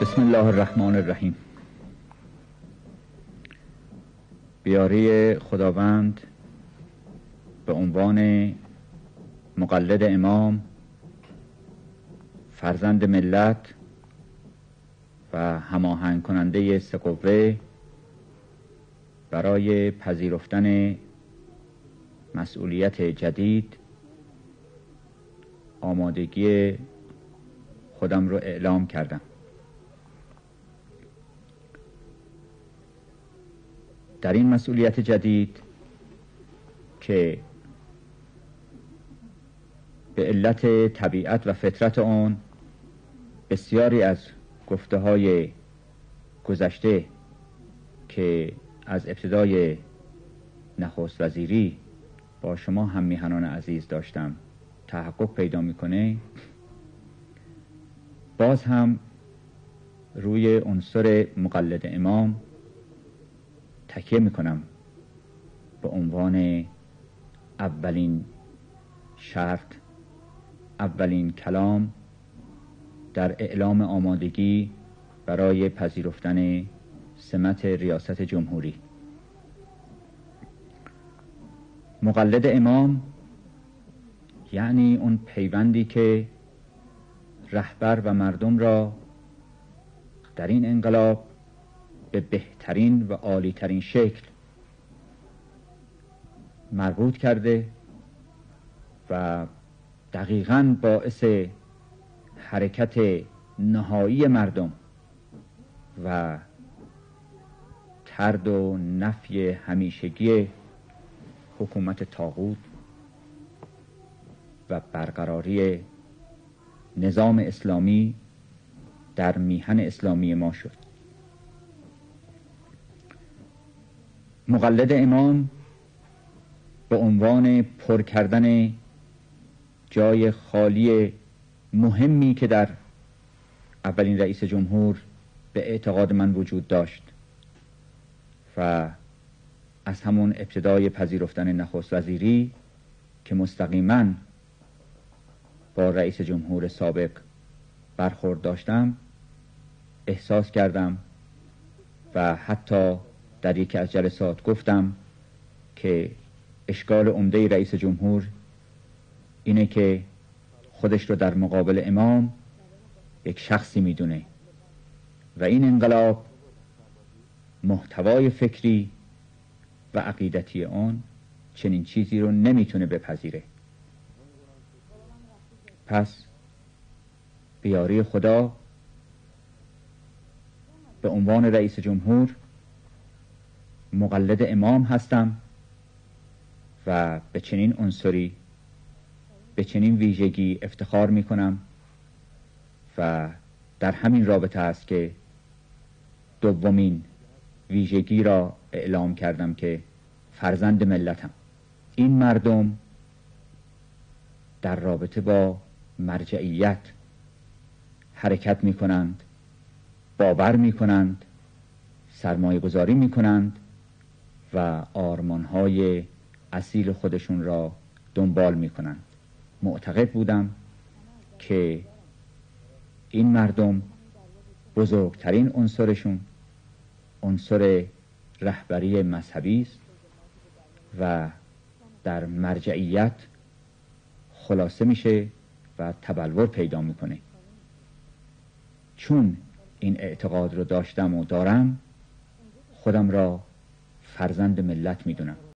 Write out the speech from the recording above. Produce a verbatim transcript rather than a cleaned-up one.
بسم الله الرحمن الرحیم. بیاری خداوند به عنوان مقلد امام، فرزند ملت و هماهنگ کننده سه قوه برای پذیرفتن مسئولیت جدید آمادگی خودم رو اعلام کردم. در این مسئولیت جدید که به علت طبیعت و فطرت آن بسیاری از گفته های گذشته که از ابتدای نخست وزیری با شما هم میهنان عزیز داشتم تحقق پیدا میکنه، باز هم روی عنصر مقلد امام تکیه میکنم به عنوان اولین شرط، اولین کلام در اعلام آمادگی برای پذیرفتن سمت ریاست جمهوری. مقلد امام یعنی اون پیوندی که رهبر و مردم را در این انقلاب به بهترین و عالیترین شکل مربوط کرده و دقیقاً باعث حرکت نهایی مردم و طرد و نفی همیشگی حکومت طاغوت و برقراری نظام اسلامی در میهن اسلامی ما شد. مقلد امام به عنوان پر کردن جای خالی مهمی که در اولین رئیس جمهور به اعتقاد من وجود داشت و از همون ابتدای پذیرفتن نخست وزیری که مستقیما با رئیس جمهور سابق برخورد داشتم احساس کردم و حتی در یکی از جلسات گفتم که اشکال عمده رئیس جمهور اینه که خودش رو در مقابل امام یک شخصی میدونه و این انقلاب محتوای فکری و عقیدتی آن چنین چیزی رو نمیتونه بپذیره. پس به یاری خدا به عنوان رئیس جمهور مقلد امام هستم و به چنین عنصری، به چنین ویژگی افتخار می کنم و در همین رابطه است که دومین ویژگی را اعلام کردم که فرزند ملتم. این مردم در رابطه با مرجعیت حرکت می کنند، باور می کنند، سرمایه گذاری می کنند و آرمانهای اصیل خودشون را دنبال می کنند. معتقد بودم که این مردم بزرگترین عنصرشون عنصر رهبری مذهبی است و در مرجعیت خلاصه میشه و تبلور پیدا میکنه. چون این اعتقاد رو داشتم و دارم، خودم را فرزند ملت میدونم.